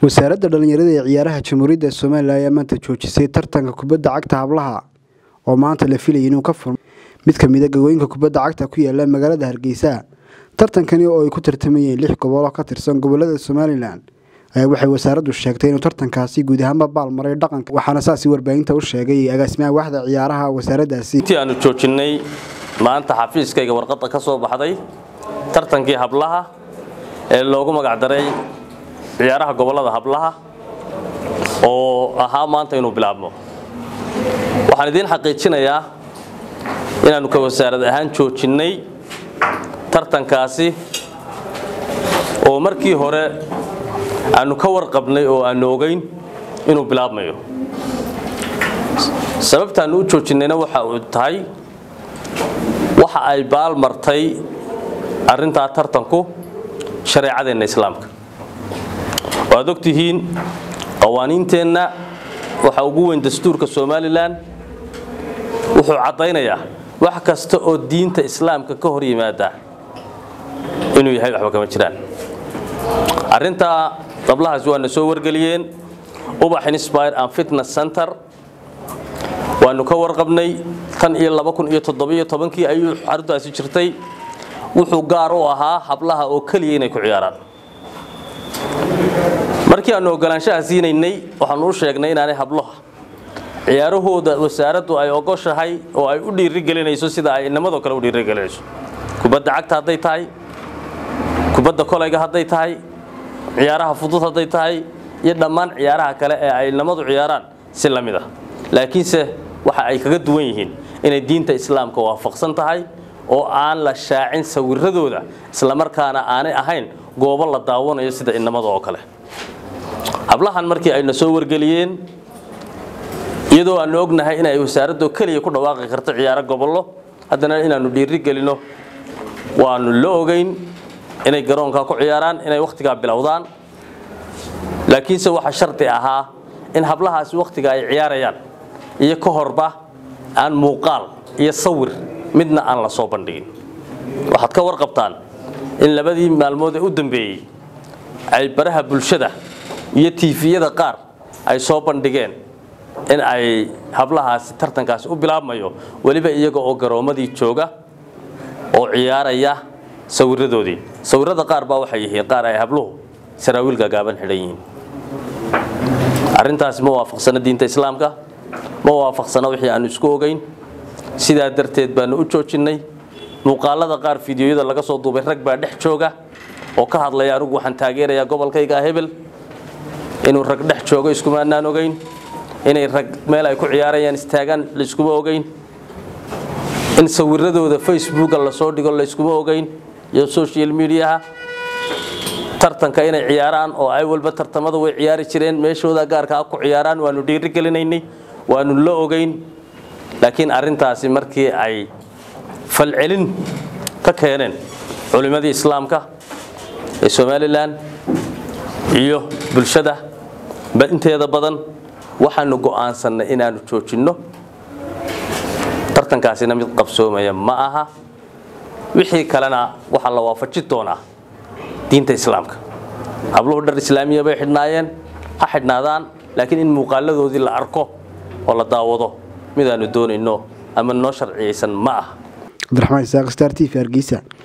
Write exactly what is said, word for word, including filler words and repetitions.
wasaaradda dhalinyarada ee ciyaaraha Jamhuuriyadda Soomaaliya ayaa maanta joojisay tartanka kubadda cagta hablaha oo maanta la filayay inuu ka furmo mid ka mid ah gagooyinka kubadda cagta ku yaala magaalada Hargeysa. Tartankani oo ay ku tartamayeen lix gobol oo ka tirsan gobolada Soomaaliland ayaa waxay wasaaraddu sheegtay inuu tartankaasi guud ahaan baal maray dhaqanka, waxaana saasi warbaahinta u sheegay agaasimaha waaxda ciyaaraha wasaaraddaasi. intii aanu joojinay maanta xafiiskayga warqadda ka soo baxday tartankii hablaha ee loogu magac daray ciyaaraha gobolada hablaha oo ahaa maanta inuu bilaabmo. waxaan idin xaqiijinayaa inaanu ka wasaarad ahaan joojinay tartankaasi oo markii hore aanu ka warqabnay oo aanu ogeyn inuu bilaabmayo. sababtaan u joojinayna waxa uu tahay waxa ay baal martay arrinta tartanku shareecadeena islaamka. waad ogtihiin qawaaniinteenna waxa ugu weyn dastuurka Soomaaliland wuxuu cadaynayaa wax kasta oo diinta islaamka ka hor yimaada inuu yahay waxba kama jiraan. arrinta qablahaas waa soo wargeliyeen Ubax Inspire and Fitness Center waanu ka warqabnay tan iyo laba kun iyo toddoba iyo toban-kii ayuu xaruntaasi jirtay. wuxuu gaar u ahaa hablaha oo kaliya inay ku ciyaaraan. markii aanu ogolaanshaha siinaynay waxaanu u sheegnay inaanay hablaha ciyaarahooda wasaaraddu ay ogoshahay oo ay u dhiirigelinayso sida ay inamada kale u dhiirigelinayso. kubadda cagta hadday tahay, kubadda kolayga hadday tahay, ciyaaraha fudud hadday tahay iyo dhammaan ciyaaraha kale ee ay inamadu ciyaaraan si la mid ah. laakiinse waxa ay kaga duwan yihiin inay diinta islaamka waafaqsan tahay oo aan la shaacin sawiradooda isla markaana aanay ahayn goobo la daawanayo sida inamada oo kale. hablahan markii ay soo wargeliyeen iyadoo aan ognahay in ay wasaaraddu kaliya ku dhawaaqi karto ciyaaro gobollo, haddana inaanu dhiirigelino waanu la ogeyn inay garoonka ku ciyaaraan, inay waqtiga bilowdaan. laakiinse waxa sharti ahaa in hablahaas waqtiga ay ciyaarayaan iyo ka horba aan muuqaal iyo sawir midna aan la soo bandhigin. waxaad ka warqabtaan in labadii maalmood ee u dambeeyay ay baraha bulshada iyo T V-yada qaar ay soo bandhigeen in ay hablahaas tartankaas u bilaabmayo waliba iyaga oo garoomadii jooga oo ciyaaraya sawiradoodii. sawirada qaar baa waxay yihiin qaar ay habluhu saraawiil gaaban xidhan yihiin. arrintaas ma waafaqsana diinta islaamka, ma waafaqsana wixii aan isku ogeyn. sidaa darteed baanu u joojinay. muuqaalada qaar fiidiyoyada laga soo duubay rag baa dhex jooga oo ka hadlaya anigu waxaan taageerayaa gobolkayga hebel. inuu rag dhex joogo iskuma aanaan ogeyn, inay rag meel ay ku ciyaarayaan istaagaan la iskuma ogeyn, in sawiradooda Facebook la soo dhigo la iskuma ogeyn iyo social media. tartanka inay ciyaaraan oo ay walba tartamada way ciyaari jireen meeshooda gaarka ah ku ciyaaraan waanu dhiirigelinaynay, waanu la ogeyn. laakiin arrintaasi markii ay falcelin ka keeneen culimadii islaamka ee Soomaaliland iyo bulshada inteeda badan waxaanu go'aansanay inaanu joojinno tartankaasina mid qabsoomaya ma aha. wixii kalena waxa la waafajin doonaa diinta islaamka. habluhu dhar islaamiya bay xidhnaayeen, ha xidhnaadaan, laakiin in muuqaaladoodii la arko oo la daawado midaanu doonayno ama noo sharciyeysan ma aha. Abdiraxmaan Isaaq, Star T V, Hargeysa.